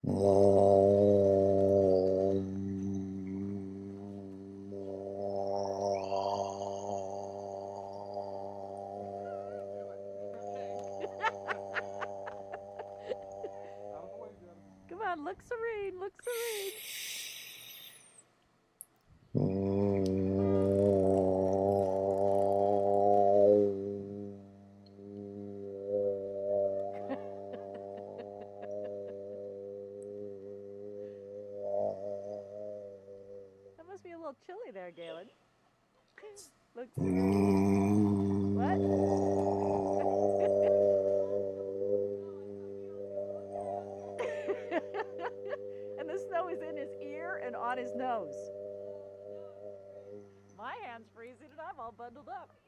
Come on, look serene, look serene. That must be a little chilly there, Galen. Look. What? And the snow is in his ear and on his nose. My hand's freezing and I'm all bundled up.